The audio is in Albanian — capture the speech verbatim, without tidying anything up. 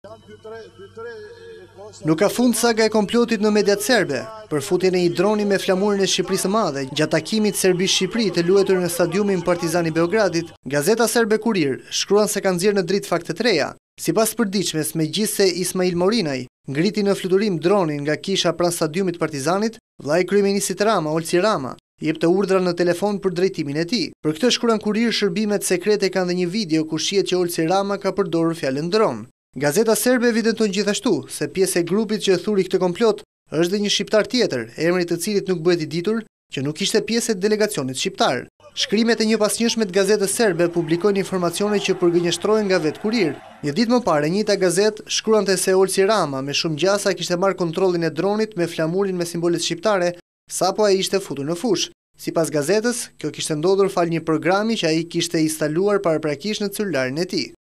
Nuk ka fund saga e komplotit në mediat serbe për futjen e një droni me flamurin e Shqipërisë së Madhe gjatë takimit Serbi-Shqipëri të luetur në stadiumin Partizani Beogradit. Gazeta serbe Kurir shkruan se kanë nxjerrë në dritë fakte të reja. Sipas përditshmes, megjithse Ismail Morinaj ngriti në fluturim dronin nga kisha pranë stadiumit Partizanit, vllai i kryeministit Rama, Olsi Rama, jep të urdhra në telefon për drejtimin e tij. Për këtë shkruan Kurir, shërbimet sekrete kanë dhe një video ku shihet që Olsi Rama ka përdorur fjalën dron. Gazeta serbe evidenton gjithashtu se pjesë e grupit që thuri këtë komplot është dhe një shqiptar tjetër, emri i të cilit nuk bëhet i ditur, që nuk ishte pjesë e delegacionit shqiptar. Shkrimet e njëpasnjëshme të gazetës serbe publikojnë informacione që përgënjeshtrohen nga vetë Kurir. Një ditë më parë, e njëjta gazetë shkruante se Olsi Rama me shumë gjasa kishte marrë kontrollin e dronit me flamurin me simbolet shqiptare, sapo ai ishte futur në fushë. Sipas gazetës, kjo kishte ndodhur fal një programi që ai kishte instaluar paraprakisht në celularin e tij.